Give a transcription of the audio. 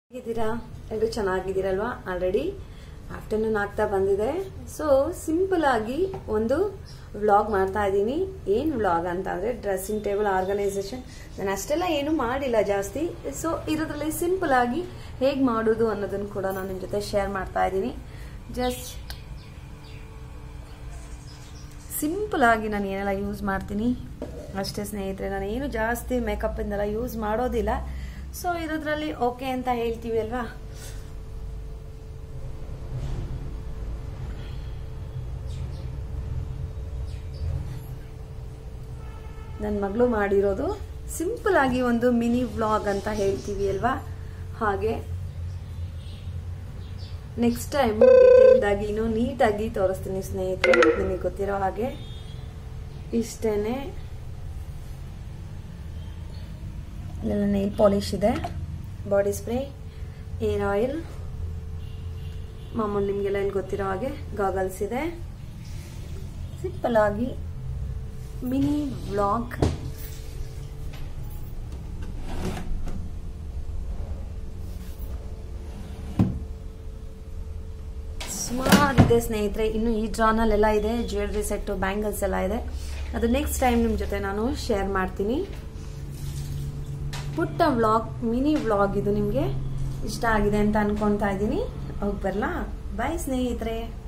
ಹೇಗಿದ್ದೀರಾ ಎಲ್ಲರೂ ಚೆನ್ನಾಗಿದ್ದೀರಲ್ವಾ already afternoon ಆಗ್ತಾ ಬಂದಿದೆ ಸೊ ಸಿಂಪಲ್ ಆಗಿ ಒಂದು ವ್ಲಾಗ್ ಮಾಡ್ತಾ ಇದ್ದೀನಿ ಏನು ವ್ಲಾಗ್ ಅಂತ ಅಂದ್ರೆ ಡ್ರೆಸ್ಸಿಂಗ್ ಟೇಬಲ್ ಆರ್ಗನೈಸೇಷನ್ ನಾನು ಅಷ್ಟೆಲ್ಲ ಏನು ಮಾಡಿಲ್ಲ ಜಾಸ್ತಿ ಸೊ ಇರೋದ್ರಲ್ಲಿ ಸಿಂಪಲ್ ಆಗಿ ಹೇಗೆ ಮಾಡೋದು ಅನ್ನೋದನ್ನ ಕೂಡ ನಾನು ನಿಮ್ಮ ಜೊತೆ ಶೇರ್ ಮಾಡ್ತಾ ಇದ್ದೀನಿ ಜಸ್ಟ್ ಸಿಂಪಲ್ ಆಗಿ ನಾನು ಏನೆಲ್ಲ ಯೂಸ್ ಮಾಡ್ತೀನಿ ಅಷ್ಟೇ ಸ್ನೇಹಿತರೆ ನಾನು ಏನು ಜಾಸ್ತಿ ಮೇಕಪ್ ಇಂದೆಲ್ಲ ಯೂಸ್ ಮಾಡೋದಿಲ್ಲ ಸೊ ಇರೋದ್ರಲ್ಲಿ ಓಕೆ ಅಂತ ಹೇಳ್ತೀವಿ ಅಲ್ವಾ ನನ್ನ ಮಗಳು ಮಾಡಿರೋದು ಸಿಂಪಲ್ ಆಗಿ ಒಂದು ಮಿನಿ ವ್ಲಾಗ್ ಅಂತ ಹೇಳ್ತೀವಿ ಅಲ್ವಾ ಹಾಗೆ ನೆಕ್ಸ್ಟ್ ಟೈಮ್ ಡೀಟೇಲ್ಡ್ ಆಗಿ ಇನ್ನೂ ನೀಟಾಗಿ ತೋರಿಸ್ತೀನಿ ಸ್ನೇಹಿತರೆ ನಿಮಗೆ ಗೊತ್ತಿರೋ ಹಾಗೆ ಇಷ್ಟೇನೆ ಇಲ್ಲೆಲ್ಲ ನೈಲ್ ಪಾಲಿಶ್ ಇದೆ ಬಾಡಿ ಸ್ಪ್ರೇ ಏರ್ ಆಯಿಲ್ ಮಾಮೂಲಿ ನಿಮಗೆಲ್ಲ ಇಲ್ಲಿ ಗೊತ್ತಿರೋ ಹಾಗೆ ಗಾಗಲ್ಸ್ ಇದೆ ಸಿಂಪಲ್ ಆಗಿ ಮಿನಿ ವ್ಲಾಗ್ ಸುಮಾರಿದೆ ಸ್ನೇಹಿತರೆ ಇನ್ನು ಈ ಡ್ರಾನಲ್ಲೆಲ್ಲ ಇದೆ ಜ್ಯುವೆಲ್ರಿ ಸೆಟ್ ಬ್ಯಾಂಗಲ್ಸ್ ಎಲ್ಲ ಇದೆ ಅದು ನೆಕ್ಸ್ಟ್ ಟೈಮ್ ನಿಮ್ಮ ಜೊತೆ ನಾನು ಶೇರ್ ಮಾಡ್ತೀನಿ ಪುಟ್ಟ ವ್ಲಾಗ್ ಮಿನಿ ವ್ಲಾಗ್ ಇದು ನಿಮಗೆ ಇಷ್ಟ ಆಗಿದೆ ಅಂತ ಅನ್ಕೊಂತಾ ಇದ್ದೀನಿ ಹೋಗಿ ಬರಲಾ ಬಾಯ್ ಸ್ನೇಹಿತರೆ.